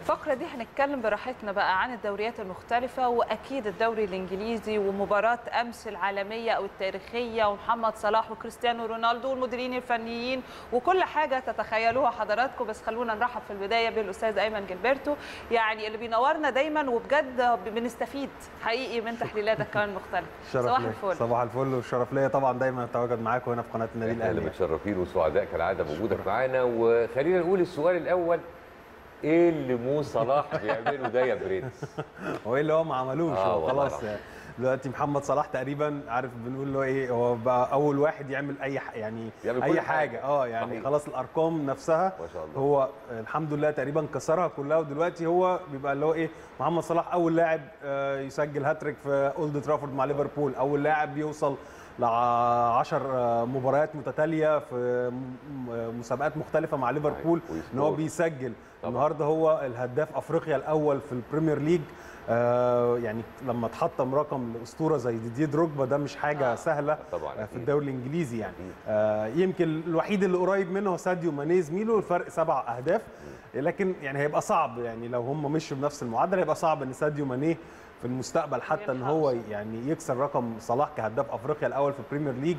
الفقرة دي هنتكلم براحتنا بقى عن الدوريات المختلفة، وأكيد الدوري الإنجليزي ومباراة أمس العالمية أو التاريخية ومحمد صلاح وكريستيانو رونالدو والمديرين الفنيين وكل حاجة تتخيلوها حضراتكم. بس خلونا نرحب في البداية بالأستاذ أيمن جلبرتو، يعني اللي بينورنا دايما وبجد بنستفيد حقيقي من تحليلاتك كمان مختلفة. صباح الفل. صباح الفل والشرف ليا طبعا دايما اتواجد معاكم هنا في قناة النادي الأهلي. احنا متشرفين وسعداء كالعادة بوجودك معانا. وخلينا نقول السؤال الأول، ايه اللي مو صلاح بيعمله ده يا برنس؟ هو ايه اللي هو ما عملوش؟ هو خلاص دلوقتي محمد صلاح تقريبا عارف بنقول له ايه، هو بقى اول واحد يعمل اي اي حاجه يعني صحيح. خلاص الارقام نفسها ما شاء الله هو الحمد لله تقريبا كسرها كلها، ودلوقتي هو بيبقى اللي هو ايه، محمد صلاح اول لاعب يسجل هاتريك في اولد ترافورد مع ليفربول، اول لاعب يوصل ل 10 مباريات متتاليه في مسابقات مختلفه مع ليفربول ان هو بيسجل. النهارده هو الهداف افريقيا الاول في البريمير ليج. يعني لما تحطم رقم الاسطوره زي ديديه دروجبا ده مش حاجه سهله طبعا في الدوري الانجليزي يعني. يمكن الوحيد اللي قريب منه هو ساديو ماني زميله، الفرق 7 اهداف، لكن يعني هيبقى صعب يعني لو هم مشوا بنفس المعدل هيبقى صعب ان ساديو ماني في المستقبل حتى ان هو يعني يكسر رقم صلاح كهداف افريقيا الاول في البريمير ليج.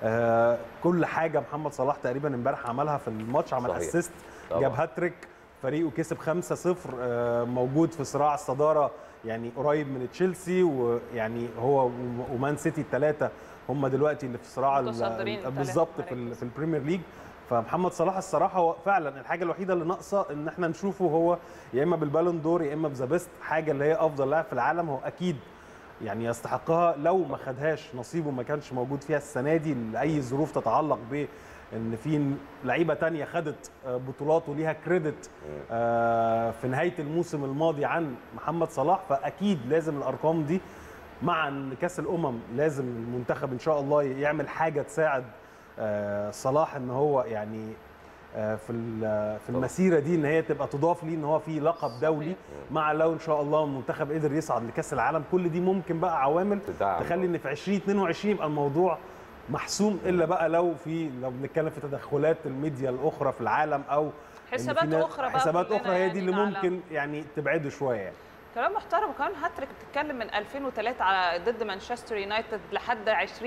كل حاجه محمد صلاح تقريبا امبارح عملها في الماتش، عمل اسيست، جاب هاتريك، فريقه كسب 5-0، موجود في صراع الصداره يعني قريب من تشيلسي، ويعني هو ومان سيتي الثلاثه هم دلوقتي اللي في صراع بالظبط في البريمير ليج. فمحمد صلاح الصراحه هو فعلا الحاجه الوحيده اللي ناقصه ان احنا نشوفه هو يا اما بالبالون دور يا اما بذا بيست، حاجه اللي هي افضل لاعب في العالم، هو اكيد يعني يستحقها. لو ما خدهاش نصيبه ما كانش موجود فيها السنه دي لاي ظروف تتعلق ب ان في لعيبه تانية خدت بطولات وليها كريدت في نهايه الموسم الماضي عن محمد صلاح، فاكيد لازم الارقام دي مع ان كاس الامم لازم المنتخب ان شاء الله يعمل حاجه تساعد صلاح ان هو يعني في المسيره دي ان هي تبقى تضاف ليه ان هو في لقب دولي، مع لو ان شاء الله المنتخب قدر يصعد لكاس العالم. كل دي ممكن بقى عوامل تخلي ان في 2022 يبقى الموضوع محسوم، الا بقى لو بنتكلم في تدخلات الميديا الاخرى في العالم او حسابات اخرى هي دي اللي ممكن يعني تبعده شويه يعني. كلام محترم. وكمان هاتريك بتتكلم من 2003 ضد مانشستر يونايتد لحد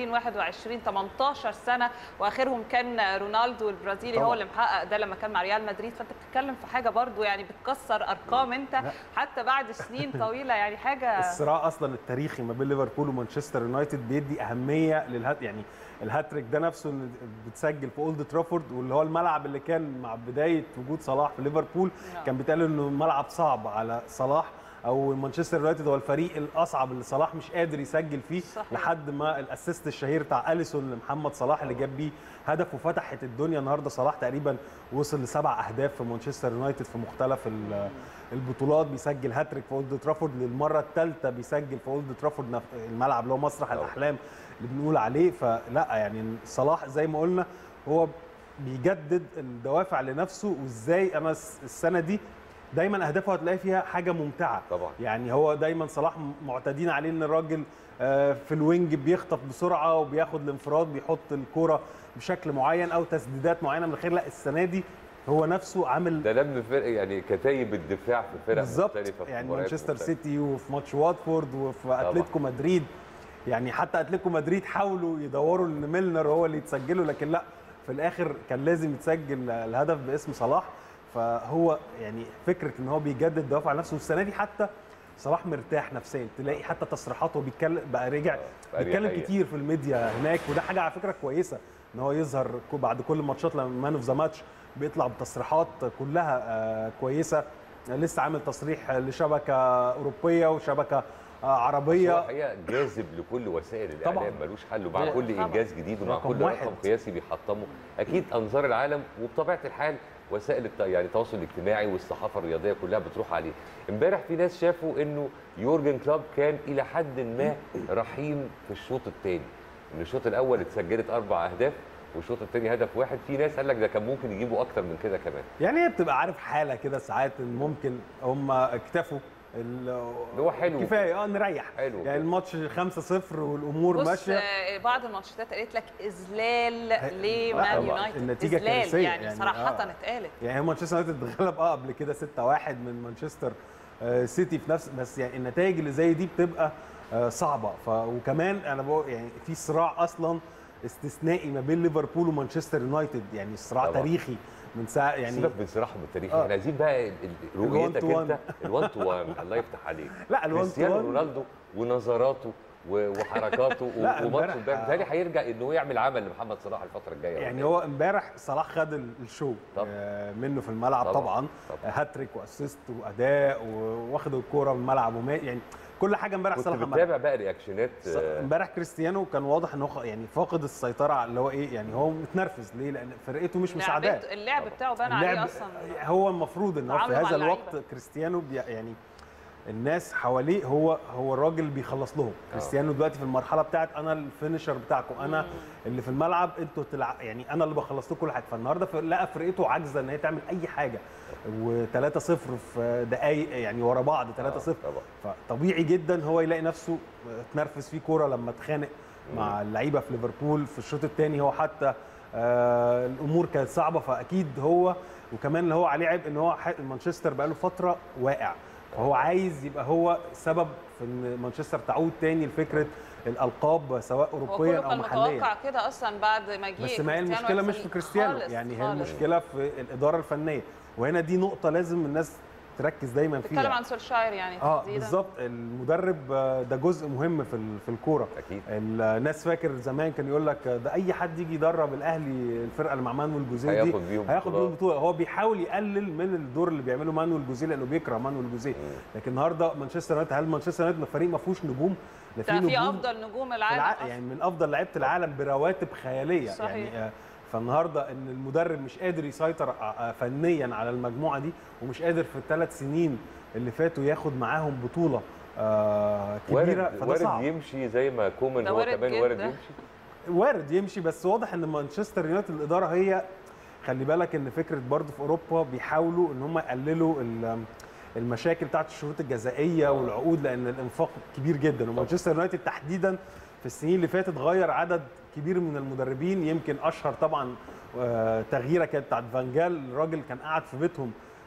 2021 18 سنه، واخرهم كان رونالدو البرازيلي طبعا. هو اللي محقق ده لما كان مع ريال مدريد، فانت بتتكلم في حاجه برضو يعني بتكسر ارقام انت حتى بعد سنين طويله يعني حاجه. الصراع اصلا التاريخي ما بين ليفربول ومانشستر يونايتد بيدي اهميه يعني الهاتريك ده نفسه اللي بتسجل في اولد ترافورد، واللي هو الملعب اللي كان مع بدايه وجود صلاح في ليفربول كان بيتقال انه ملعب صعب على صلاح، او مانشستر يونايتد هو الفريق الاصعب اللي صلاح مش قادر يسجل فيه صحيح. لحد ما الاسيست الشهير بتاع اليسون لمحمد صلاح اللي جاب بيه هدف وفتحت الدنيا. النهارده صلاح تقريبا وصل ل7 اهداف في مانشستر يونايتد في مختلف البطولات، بيسجل هاتريك في اولد ترافورد للمره الثالثه، بيسجل في اولد ترافورد الملعب اللي هو مسرح الاحلام اللي بنقول عليه. فلا يعني صلاح زي ما قلنا هو بيجدد الدوافع لنفسه، وازاي انا السنه دي دايما اهدافه هتلاقي فيها حاجه ممتعه طبعا. يعني هو دايما صلاح معتادين عليه ان الراجل في الوينج بيخطف بسرعه وبياخد الانفراد، بيحط الكوره بشكل معين او تسديدات معينه من الخير. لا السنه دي هو نفسه عامل ده لم فرق يعني كتايب الدفاع في فرق مختلفه، يعني مانشستر سيتي وفي ماتش واتفورد وفي اتلتيكو مدريد، يعني حتى اتلتيكو مدريد حاولوا يدوروا ان ميلنر هو اللي يتسجله، لكن لا في الاخر كان لازم يتسجل الهدف باسم صلاح. فهو يعني فكره ان هو بيجدد دوافع نفسه. والسنه دي حتى صلاح مرتاح نفسيا، تلاقي حتى تصريحاته بيتكلم بقى رجع بيتكلم كتير في الميديا هناك، وده حاجه على فكره كويسه ان هو يظهر بعد كل الماتشات لما مان اوف ذا ماتش بيطلع بتصريحات كلها كويسه. لسه عامل تصريح لشبكه اوروبيه وشبكه عربيه. هو الحقيقه جاذب لكل وسائل الاعلام ملوش حل، ومع كل انجاز جديد ومع كل رقم قياسي بيحطمه اكيد انظار العالم، وبطبيعه الحال وسائل يعني التواصل الاجتماعي والصحافه الرياضيه كلها بتروح عليه. امبارح في ناس شافوا انه يورجن كلوب كان الى حد ما رحيم في الشوط الثاني، ان الشوط الاول اتسجلت 4 اهداف والشوط الثاني هدف واحد. في ناس قال لك ده كان ممكن يجيبوا اكتر من كده كمان. يعني هي بتبقى عارف حاله كده ساعات ممكن هم اكتفوا هو حلو كفايه نريح حلو يعني الماتش 5-0 والامور ماشيه. بعض الماتشات قالت لك اذلال لمان يونايتد، النتيجه كارثيه يعني صراحه اتقالت. يعني مانشستر يونايتد اتغلب قبل كده 6-1 من مانشستر سيتي في نفس، بس يعني النتائج اللي زي دي بتبقى صعبه. وكمان انا بقول يعني في صراع اصلا استثنائي ما بين ليفربول ومانشستر يونايتد، يعني صراع تاريخي من ساعه يعني. سيبك من صراحهم التاريخي، احنا عايزين بقى رؤيتك انت ال1 تو 1. الله يفتح عليك. لا ال1 تو 1 كريستيانو رونالدو ونظراته وحركاته وماتشه امبارح بيتهيألي هيرجع انه يعمل عمل لمحمد صلاح الفتره الجايه. يعني هو امبارح صلاح خد الشو منه في الملعب طبعا هاتريك واسيست واداء واخد الكوره من الملعب يعني كل حاجه امبارح صلاح كنت بتابع بقى رياكشنات امبارح. كريستيانو كان واضح انه يعني فاقد السيطره على اللي هو ايه، يعني هو متنرفز ليه؟ لان فرقته مش مساعداه. اللعب بتاعه بان عليه اصلا. هو المفروض ان هو في هذا الوقت كريستيانو يعني الناس حواليه هو الراجل اللي بيخلص لهم. كريستيانو دلوقتي في المرحله بتاعت انا الفينيشر بتاعكم، انا اللي في الملعب، انتوا يعني انا اللي بخلص لكم كل حاجه. فالنهارده لقى فرقته عاجزه ان هي تعمل اي حاجه، و3-0 في دقائق يعني ورا بعض 3-0. فطبيعي جدا هو يلاقي نفسه اتنرفز في كوره لما اتخانق مع اللعيبه في ليفربول في الشوط الثاني. هو حتى الامور كانت صعبه، فاكيد هو وكمان اللي هو عليه عيب ان هو مانشستر بقى له فتره واقع، فهو عايز يبقى هو سبب في ان مانشستر تعود تاني لفكره الالقاب سواء اوروبيا او محليا. هو كله كان متوقع كده اصلا بعد ما جه، بس ما هي المشكله مش في كريستيانو يعني هي المشكله في الاداره الفنيه، وهنا دي نقطه لازم الناس تركز دايما فيها. بتتكلم عن سولشاير يعني تحديدا. بالظبط، المدرب ده جزء مهم في الكوره. اكيد الناس فاكر زمان كان يقول لك ده اي حد يجي يدرب الاهلي الفرقه اللي مع مانويل جوزيه دي هياخد بيهم بطوله. هو بيحاول يقلل من الدور اللي بيعمله مانويل جوزيه لانه بيكره مانويل جوزيه. لكن النهارده مانشستر يونايتد، هل مانشستر يونايتد فريق ما فيهوش نجوم؟ ده في افضل نجوم العالم يعني من افضل لعيبه العالم برواتب خياليه. صحيح. يعني فالنهارده ان المدرب مش قادر يسيطر فنيا على المجموعه دي، ومش قادر في ال3 سنين اللي فاتوا ياخد معاهم بطوله كبيره، فده صعب. وارد يمشي زي ما كومان هو كمان وارد يمشي. بس واضح ان مانشستر يونايتد الاداره هي خلي بالك ان فكره برضه في اوروبا بيحاولوا ان هم يقللوا المشاكل بتاعت الشروط الجزائيه والعقود، لان الانفاق كبير جدا. ومانشستر يونايتد تحديدا في السنين اللي فاتت غير عدد كبير من المدربين. يمكن اشهر طبعا تغييره كانت بتاعت فانجال. الراجل كان قاعد في بيتهم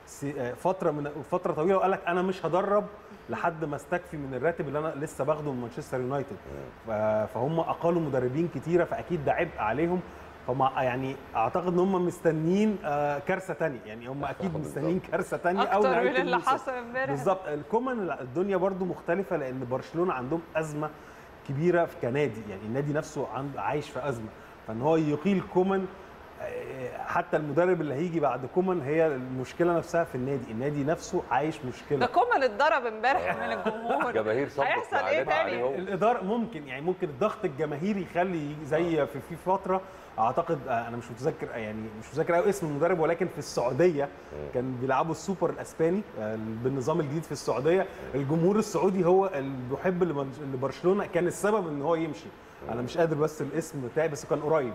فتره طويله وقال لك انا مش هدرب لحد ما استكفي من الراتب اللي انا لسه باخده من مانشستر يونايتد. فهم اقالوا مدربين كتيره، فاكيد ده عبء عليهم. فما يعني اعتقد ان هم مستنيين كارثه ثانيه، يعني هم اكيد مستنيين كارثه ثانيه او اكتر من اللي حصل امبارح. بالظبط. الكومان الدنيا برضو مختلفه، لان برشلونه عندهم ازمه كبيره في كنادي، يعني النادي نفسه عايش في ازمه. فان هو يقيل كومان، حتى المدرب اللي هيجي بعد كومان، هي المشكله نفسها في النادي نفسه عايش مشكله. ده كومان اتضرب امبارح من الجمهور. الجماهير صبت هيحصل ايه تاني؟ الاداره ممكن الضغط الجماهيري يخلي زي في فتره اعتقد، انا مش متذكر قوي اسم المدرب، ولكن في السعوديه كان بيلعبوا السوبر الاسباني بالنظام الجديد في السعوديه. الجمهور السعودي هو اللي بيحب لبرشلونه، كان السبب ان هو يمشي. انا مش قادر بس الاسم بتاعي، بس كان قريب.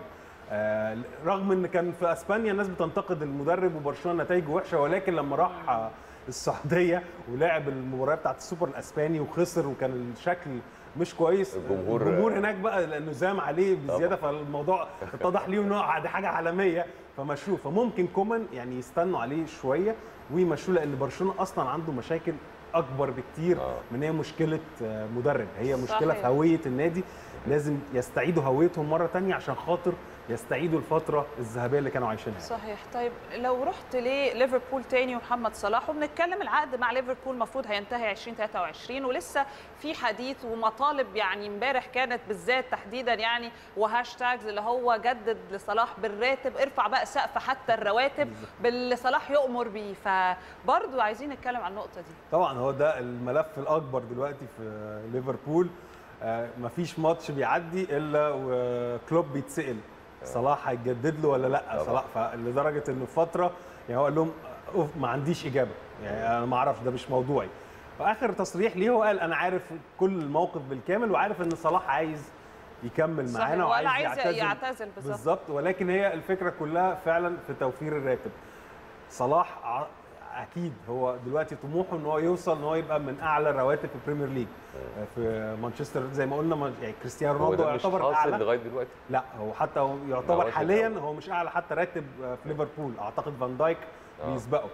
رغم ان كان في اسبانيا الناس بتنتقد المدرب وبرشلونه نتائجه وحشه، ولكن لما راح السعوديه ولعب المباراه بتاعت السوبر الاسباني وخسر وكان الشكل مش كويس، الجمهور هناك بقى لانه زام عليه بزياده، فالموضوع اتضح ليهم ان دي حاجه عالميه فمشوه. فممكن كومان يعني يستنوا عليه شويه ويمشوه، لان برشلونه اصلا عنده مشاكل اكبر بكتير من هي مشكله مدرب، هي مشكله في هويه النادي. لازم يستعيدوا هويتهم مره ثانيه عشان خاطر يستعيدوا الفتره الذهبيه اللي كانوا عايشينها. صحيح. طيب لو رحت لليفربول تاني ومحمد صلاح، وبنتكلم العقد مع ليفربول المفروض هينتهي 2023 ولسه في حديث ومطالب، يعني امبارح كانت بالذات تحديدا يعني وهاشتاجز اللي هو جدد لصلاح بالراتب، ارفع بقى سقف حتى الرواتب باللي صلاح يؤمر بيه. فبرضه عايزين نتكلم عن النقطه دي. طبعا هو ده الملف الاكبر دلوقتي في ليفربول. مفيش ماتش بيعدي الا وكلوب بيتسأل صلاح هيجدد له ولا لا صلاح، فلدرجه انه فتره يعني هو قال لهم ما عنديش اجابه، يعني انا ما اعرفش، ده مش موضوعي. واخر تصريح ليه هو قال انا عارف كل الموقف بالكامل، وعارف ان صلاح عايز يكمل معانا وعايز يعتزل بالظبط. ولكن هي الفكره كلها فعلا في توفير الراتب. صلاح اكيد هو دلوقتي طموحه ان هو يوصل ان هو يبقى من اعلى رواتب في البريمير ليج في مانشستر. زي ما قلنا يعني كريستيانو رونالدو يعتبر اعلى لغايه دلوقتي. لا هو حتى هو يعتبر حاليا هو مش اعلى حتى راتب في ليفربول، اعتقد فان دايك بيسبقه.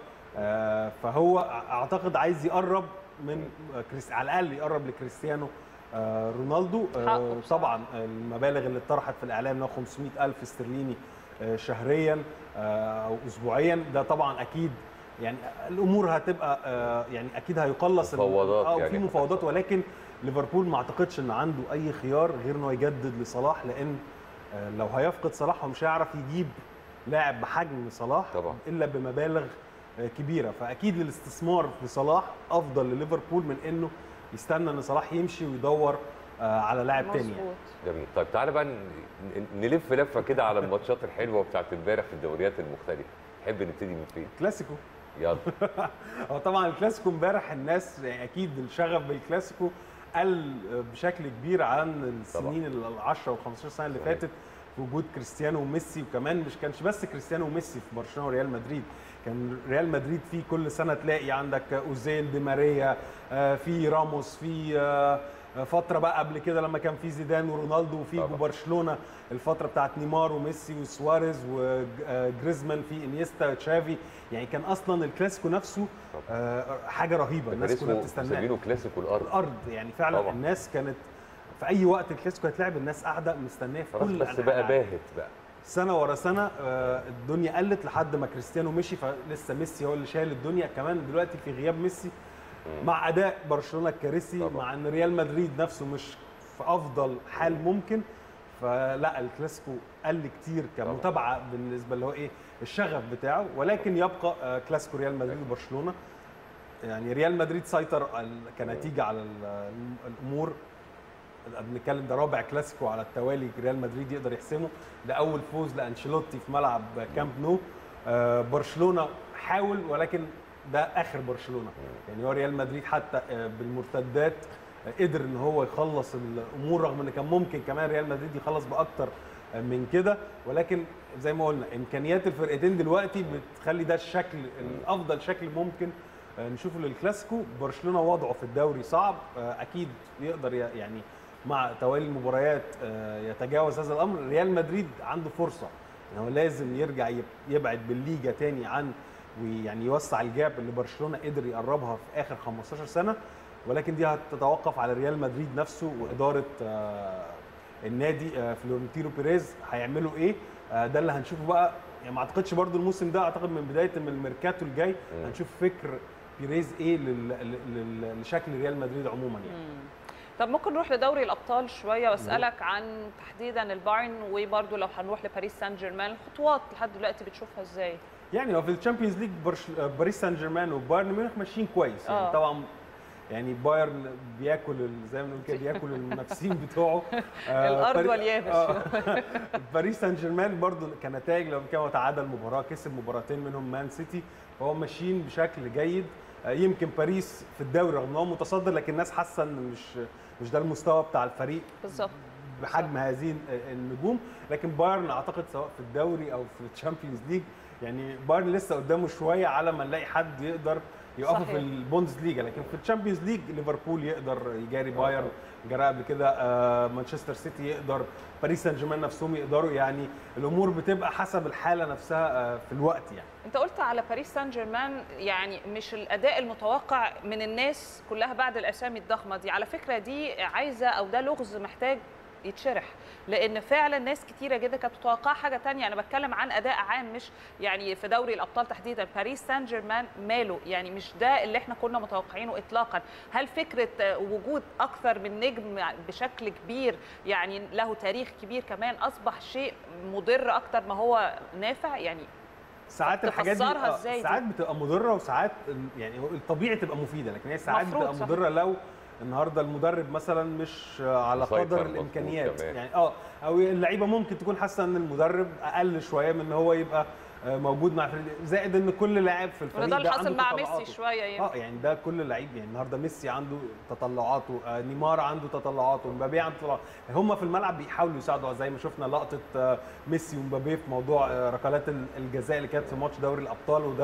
فهو اعتقد عايز يقرب من على الاقل يقرب لكريستيانو رونالدو. طبعا المبالغ اللي اتطرحت في الاعلام 500,000 استرليني شهريا او اسبوعيا، ده طبعا اكيد يعني الامور هتبقى يعني اكيد هيقلص مفاوضات في مفاوضات، ولكن ليفربول ما اعتقدش ان عنده اي خيار غير انه يجدد لصلاح، لان لو هيفقد صلاح هو مش هيعرف يجيب لاعب بحجم صلاح طبعا الا بمبالغ كبيره. فاكيد الاستثمار في صلاح افضل لليفربول من انه يستنى ان صلاح يمشي ويدور على لاعب تاني يعني. جميل. طيب تعالى بقى نلف لفه كده على الماتشات الحلوه بتاعت امبارح في الدوريات المختلفه. تحب نبتدي من فين؟ كلاسيكو. يلا. هو طبعا الكلاسيكو امبارح الناس يعني اكيد الشغف بالكلاسيكو قل بشكل كبير عن السنين ال 10 وال 15 سنه اللي فاتت في وجود كريستيانو وميسي. وكمان مش كانش بس كريستيانو وميسي في برشلونه وريال مدريد، كان ريال مدريد فيه كل سنه تلاقي عندك اوزيل، دي ماريا، في راموس، في فتره بقى قبل كده لما كان في زيدان ورونالدو، وفي برشلونه الفتره بتاعت نيمار وميسي وسواريز وجريزمان، في انيستا تشافي. يعني كان اصلا الكلاسيكو نفسه حاجه رهيبه، الناس كلها بتستناه. مسمينه كلاسيكو الارض يعني فعلا طبعا. الناس كانت في اي وقت الكلاسيكو هيتلعب الناس قاعده مستنيه في كل بس بقى باهت بقى سنه ورا سنه. الدنيا قلت لحد ما كريستيانو مشي، فلسه ميسي هو اللي شايل الدنيا كمان دلوقتي في غياب ميسي، مع اداء برشلونه الكارثي، مع ان ريال مدريد نفسه مش في افضل حال ممكن. فلا الكلاسيكو قل كتير كمتابعه بالنسبه اللي هو ايه الشغف بتاعه، ولكن يبقى كلاسيكو ريال مدريد وبرشلونه. يعني ريال مدريد سيطر كنتيجه على الامور. بنتكلم ده رابع كلاسيكو على التوالي ريال مدريد يقدر يحسمه، ده اول فوز لانشيلوتي في ملعب كامب نو. برشلونه حاول ولكن ده اخر برشلونه. يعني هو ريال مدريد حتى بالمرتدات قدر ان هو يخلص الامور، رغم ان كان ممكن كمان ريال مدريد يخلص باكتر من كده، ولكن زي ما قلنا امكانيات الفرقتين دلوقتي بتخلي ده الشكل الافضل شكل ممكن نشوفه للكلاسيكو. برشلونه وضعه في الدوري صعب، اكيد يقدر يعني مع توالي المباريات يتجاوز هذا الامر. ريال مدريد عنده فرصه يعني هو لازم يرجع يبعد بالليجا تاني عن ويعني يوسع الجاب اللي برشلونه قدر يقربها في اخر 15 سنه، ولكن دي هتتوقف على ريال مدريد نفسه واداره النادي. فلورنتينو بيريز هيعملوا ايه؟ ده اللي هنشوفه بقى. يعني ما اعتقدش برضو الموسم ده، اعتقد من بدايه من الميركاتو الجاي هنشوف فكر بيريز ايه لشكل ريال مدريد عموما يعني. طب ممكن نروح لدوري الابطال شويه واسالك عن تحديدا البايرن، وبرده لو هنروح لباريس سان جيرمان، الخطوات لحد دلوقتي بتشوفها ازاي؟ يعني هو في الشامبيونز ليج باريس سان جيرمان وبايرن ميونخ ماشيين كويس يعني. طبعا يعني بايرن بياكل زي ما بنقول كده بياكل المنافسين بتوعه الارض واليابس. باريس سان جيرمان برضو كنتائج لو كان تعادل مباراه، كسب مباراتين منهم مان سيتي، فهو ماشيين بشكل جيد. يمكن باريس في الدوري رغم ان هو متصدر، لكن الناس حاسه ان مش ده المستوى بتاع الفريق بالظبط بحجم هذه النجوم. لكن بايرن اعتقد سواء في الدوري او في الشامبيونز ليج يعني بايرن لسه قدامه شويه على ما نلاقي حد يقدر يقفوا في البوندز ليجا. لكن في الشامبيونز ليج ليفربول يقدر يجاري بايرن، جرى قبل كده مانشستر سيتي يقدر، باريس سان جيرمان نفسهم يقدروا. يعني الامور بتبقى حسب الحاله نفسها في الوقت يعني. انت قلت على باريس سان جيرمان يعني مش الاداء المتوقع من الناس كلها بعد الاسامي الضخمه دي، على فكره دي عايزه او ده لغز محتاج يتشرح، لان فعلا ناس كتيره جدا كانت متوقعه حاجه ثانيه. انا بتكلم عن اداء عام، مش يعني في دوري الابطال تحديدا. باريس سان جيرمان ماله يعني مش ده اللي احنا كنا متوقعينه اطلاقا. هل فكره وجود اكثر من نجم بشكل كبير يعني له تاريخ كبير كمان اصبح شيء مضر اكتر ما هو نافع؟ يعني ساعات الحاجات دي ساعات بتبقى مضره وساعات يعني الطبيعي تبقى مفيده، لكن هي ساعات بتبقى مضره لو النهارده المدرب مثلا مش على قدر الامكانيات يعني او اللعيبه ممكن تكون حاسه ان المدرب اقل شويه من ان هو يبقى موجود مع فريق، زائد ان كل لاعب في الفريق ده اللي حصل مع ميسي شويه يعني ده كل لعيب. يعني النهارده ميسي عنده تطلعاته، نيمار عنده تطلعاته، مبابي عنده تطلعاته، هم في الملعب بيحاولوا يساعدوا زي ما شفنا لقطه ميسي ومبابي في موضوع ركلات الجزاء اللي كانت في ماتش دوري الابطال، وده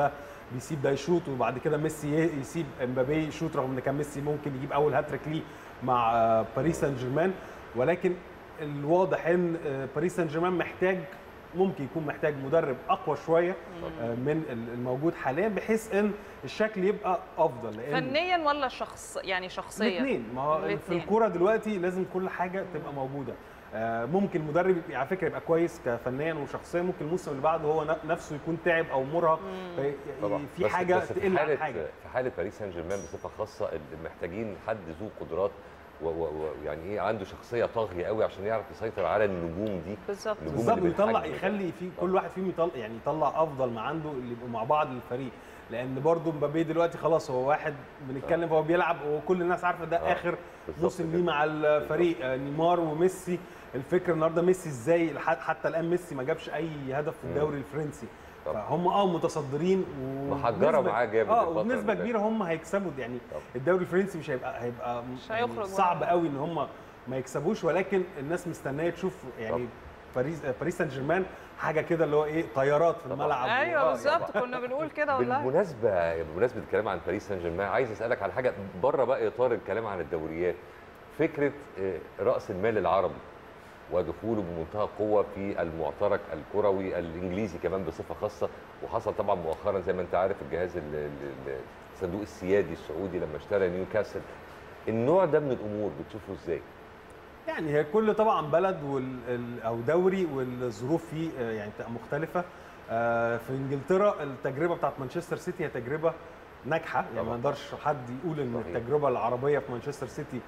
بيسيب ده يشوط وبعد كده ميسي يسيب امبابي يشوط، رغم ان كان ميسي ممكن يجيب اول هاتريك ليه مع باريس سان جيرمان. ولكن الواضح ان باريس سان جيرمان ممكن يكون محتاج مدرب اقوى شويه من الموجود حاليا، بحيث ان الشكل يبقى افضل. فنيا ولا شخصيا؟ الاثنين. ما هو في الكوره دلوقتي لازم كل حاجه تبقى موجوده. ممكن مدرب على فكره يبقى كويس كفنيا وشخصيا، ممكن الموسم اللي بعده هو نفسه يكون تعب او مرهق، في حاجه تقل عن حاجه. في حاله باريس سان جيرمان بصفه خاصه محتاجين حد ذو قدرات ويعني ايه عنده شخصيه طاغيه قوي عشان يعرف يسيطر على النجوم دي. بالظبط يطلع يخلي في كل واحد فيهم يطلع افضل ما عنده، اللي يبقوا مع بعض للفريق. لان برضو مبابي دلوقتي خلاص هو واحد بنتكلم، هو بيلعب وكل الناس عارفه ده اخر موسم ليه مع الفريق. نيمار وميسي، الفكره النهارده ميسي ازاي حتى الان ميسي ما جابش اي هدف في الدوري الفرنسي، فهم متصدرين ومحجره معاه جامد وبنسبه كبيره هم هيكسبوا يعني. الدوري الفرنسي مش هيبقى يعني صعب قوي ان هم ما يكسبوش، ولكن الناس مستنيه تشوف يعني باريس سان جيرمان حاجه كده اللي هو ايه، طيارات في الملعب. ايوه بالظبط، كنا بنقول كده والله. بمناسبه الكلام عن باريس سان جيرمان، عايز اسالك على حاجه بره بقى اطار الكلام عن الدوريات. فكره راس المال العربي ودخوله بمنتهى قوه في المعترك الكروي الانجليزي كمان بصفه خاصه، وحصل طبعا مؤخرا زي ما انت عارف الجهاز الصندوق السيادي السعودي لما اشترى نيوكاسل. النوع ده من الامور بتشوفه ازاي؟ يعني هي كل طبعا بلد او دوري والظروف فيه يعني مختلفه. في انجلترا التجربه بتاعت مانشستر سيتي هي تجربه ناجحه، يعني ما نقدرش حد يقول ان التجربه العربيه في مانشستر سيتي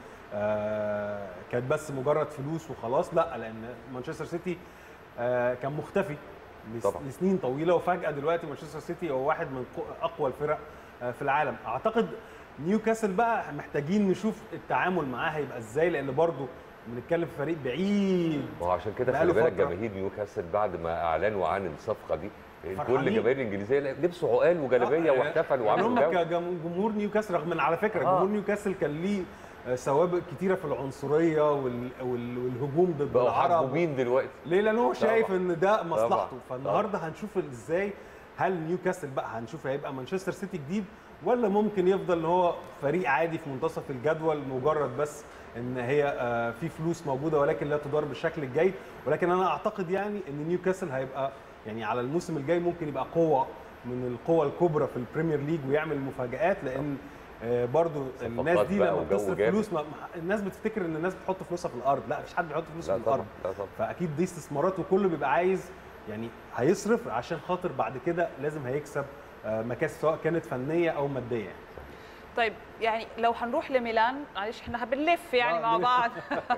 كانت بس مجرد فلوس وخلاص، لا، لان مانشستر سيتي كان مختفي لسنين طويله، وفجاه دلوقتي مانشستر سيتي هو واحد من اقوى الفرق في العالم. اعتقد نيوكاسل بقى محتاجين نشوف التعامل معاه هيبقى ازاي، لان برضو بنتكلم في فريق بعيد. وعشان كده خلي بالك جماهير نيوكاسل بعد ما اعلنوا عن الصفقه دي كل جماهير الانجليزيه لبسوا عقال وجلابيه واحتفلوا وعملوا جو. هم كجمهور نيوكاسل، رغم ان على فكره جمهور نيوكاسل كان ليه سوابق كتيره في العنصريه والهجوم ضد العرب. محبوبين دلوقتي ليه؟ لان هو شايف ان ده مصلحته. فالنهارده هنشوف ازاي هل نيوكاسل بقى هنشوف هيبقى مانشستر سيتي جديد، ولا ممكن يفضل ان هو فريق عادي في منتصف الجدول، مجرد بس ان هي في فلوس موجوده ولكن لا تدار بالشكل الجيد. ولكن انا اعتقد يعني ان نيوكاسل هيبقى يعني على الموسم الجاي ممكن يبقى قوه من القوى الكبرى في البريمير ليج ويعمل مفاجآت، لان برضو الناس دي لما بتصرف فلوس الناس بتفتكر ان الناس بتحط فلوسها في الارض. لا، مفيش حد بيحط فلوسه في الارض. فاكيد دي استثمارات، وكله بيبقى عايز يعني هيصرف عشان خاطر بعد كده لازم هيكسب مكاسب سواء كانت فنيه او ماديه. طيب يعني لو هنروح لميلان، معلش احنا بنلف يعني مع بعض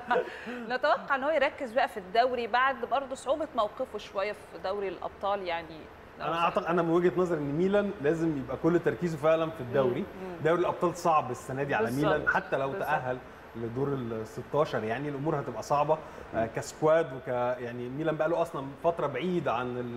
نتوقع ان هو يركز بقى في الدوري بعد برضه صعوبه موقفه شويه في دوري الابطال. يعني انا اعتقد انا من وجهه نظري ان ميلان لازم يبقى كل تركيزه فعلا في الدوري. دوري الابطال صعب السنه دي على ميلان، حتى لو تاهل لدور ال 16 يعني الامور هتبقى صعبه كسكواد يعني ميلان بقى له اصلا فتره بعيد عن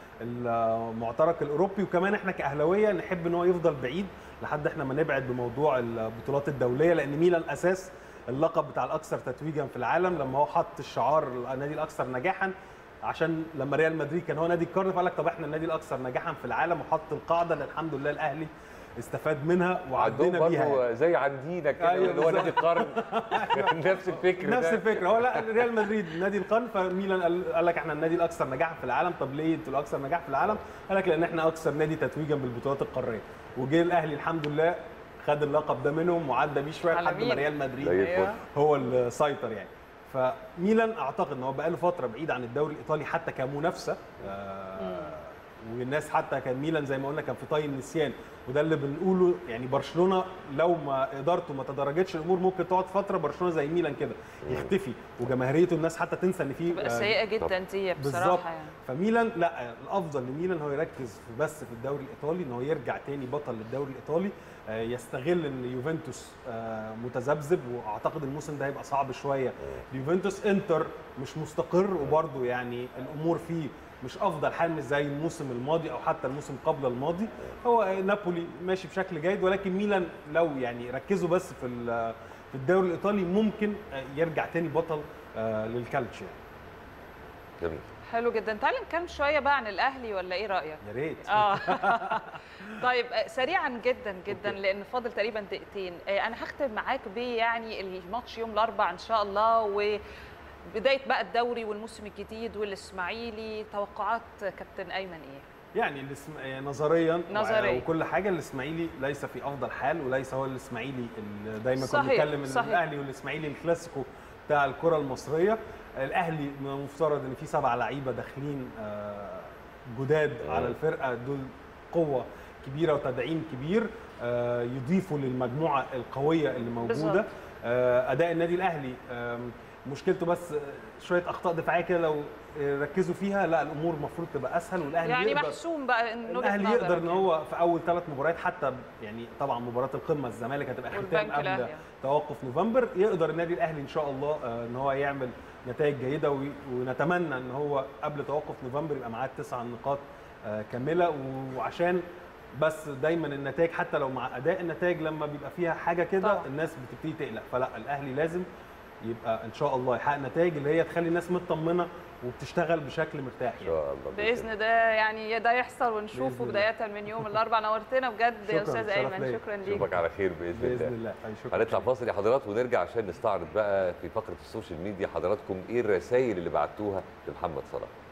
المعترك الاوروبي، وكمان احنا كاهلاويه نحب ان هو يفضل بعيد لحد احنا ما نبعد بموضوع البطولات الدوليه، لان ميلان اساس اللقب بتاع الاكثر تتويجا في العالم لما هو حط الشعار النادي الاكثر نجاحا، عشان لما ريال مدريد كان هو نادي القرن فقال لك طب احنا النادي الاكثر نجاحا في العالم، وحط القاعده اللي الحمد لله الاهلي استفاد منها وعدينا بيها يعني. زي عندنا كده اللي هو نادي القرن نفس الفكره هو لا ريال مدريد نادي القرن، فميلان قال لك احنا النادي الاكثر نجاحا في العالم. طب ليه انتوا الاكثر نجاح في العالم؟ قال لك لان احنا اكثر نادي تتويجا بالبطولات القاريه، وجه الاهلي الحمد لله خد اللقب ده منهم وعدى بيه شويه لحد ما ريال مدريد هو اللي سيطر يعني. فميلان اعتقد ان هو بقى له فتره بعيد عن الدوري الايطالي حتى كمنافسه، والناس حتى كان ميلان زي ما قلنا كان في طي النسيان، وده اللي بنقوله يعني برشلونه لو ما ادارته ما تدرجتش الامور ممكن تقعد فتره برشلونه زي ميلان كده يختفي، وجماهيريته الناس حتى تنسى ان في تبقى سيئه جدا دي بصراحه يعني. فميلان لا، الافضل لميلان هو يركز بس في الدوري الايطالي، ان هو يرجع تاني بطل للدوري الايطالي، يستغل ان يوفنتوس متذبذب، واعتقد الموسم ده هيبقى صعب شويه. يوفنتوس انتر مش مستقر، وبرده يعني الامور فيه مش افضل حال مش زي الموسم الماضي او حتى الموسم قبل الماضي. هو نابولي ماشي بشكل جيد، ولكن ميلان لو يعني ركزوا بس في الدوري الايطالي ممكن يرجع تاني بطل للكالتشيو. جميل. حلو جدا. تعالى نتكلم شويه بقى عن الاهلي ولا ايه رايك؟ يا ريت. طيب سريعا جدا جدا لان فاضل تقريبا دقيقتين. انا هختم معاك يعني الماتش يوم الاربعاء ان شاء الله، وبدايه بقى الدوري والموسم الجديد والاسماعيلي. توقعات كابتن ايمن ايه؟ يعني نظريا وكل حاجه الاسماعيلي ليس في افضل حال، وليس هو الاسماعيلي اللي دايما كنا بنتكلم ان الاهلي والاسماعيلي الكلاسيكو بتاع الكره المصريه. الاهلي من المفترض ان في 7 لعيبه داخلين جداد على الفرقه، دول قوه كبيره وتدعيم كبير يضيفوا للمجموعه القويه اللي موجوده. اداء النادي الاهلي مشكلته بس شويه اخطاء دفاعيه كده، لو ركزوا فيها لا الامور المفروض تبقى اسهل، والاهلي يعني يقدر محسوم بقى الاهلي يقدر ان هو في اول 3 مباريات حتى، يعني طبعا مباراه القمه الزمالك هتبقى ختام قبل توقف نوفمبر، يقدر النادي الاهلي ان شاء الله ان هو يعمل نتائج جيده، ونتمنى ان هو قبل توقف نوفمبر يبقى معاه 9 نقاط كامله. وعشان بس دايما النتائج حتى لو مع اداء النتائج لما بيبقى فيها حاجه كده الناس بتبتدي تقلق، فلا الاهلي لازم يبقى ان شاء الله يحقق نتائج اللي هي تخلي الناس مطمنه وبتشتغل بشكل مرتاح ان شاء الله باذن الله. يعني ده يحصل ونشوفه بدايه من يوم الاربعاء. نورتنا بجد يا استاذ ايمن، شكرا ليك. اشوفك على خير باذن الله. هنطلع فاصل يا حضرات ونرجع عشان نستعرض بقى في فقره السوشيال ميديا حضراتكم ايه الرسائل اللي بعتوها لمحمد صلاح.